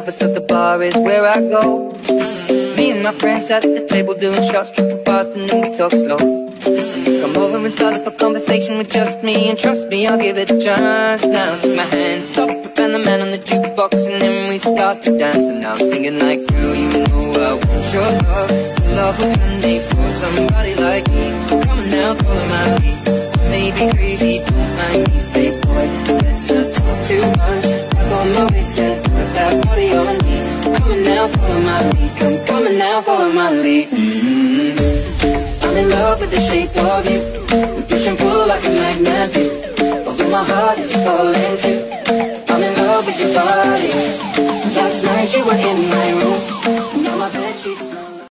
of us at the bar is where I go. Me and my friends at the table doing shots, tripping fast and then we talk slow. Come over and start up a conversation with just me, and trust me, I'll give it a chance. Now take my hand, stop it, and the man on the jukebox, and then we start to dance. And now I'm singing like, girl, you know I want your love. Your love was handmade for somebody like me. Come on now, follow my lead. Maybe crazy, don't mind me. Say, boy, let's not talk too much. Grab on my waist and put that body on me. Come on now, follow my lead. Come on now, follow my lead. I'm in love with the shape of you. We push and pull like a magnet do. Although my heart is falling too. I'm in love with your body. Last night you were in my room. Now my bedsheets.